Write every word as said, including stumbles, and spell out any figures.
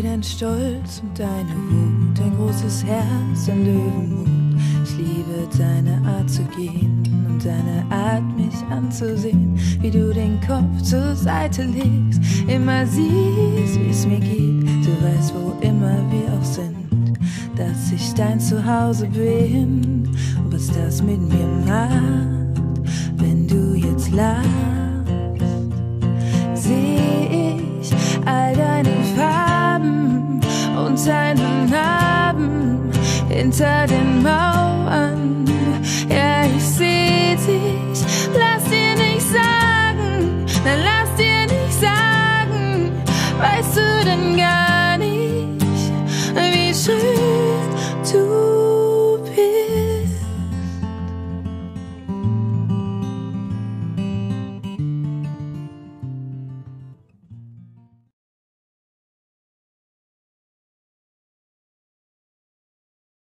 deinen Stolz und deine Wut, dein großes Herz, dein Löwenmut. Ich liebe deine Art zu gehen und deine Art, mich anzusehen, wie du den Kopf zur Seite legst, immer siehst, wie es mir geht. Du weißt, wo immer wir auch sind, dass ich dein Zuhause bin. Und was das mit mir macht, wenn du jetzt lachst, seh ich all deine Farben und deine Narben hinter den Mauern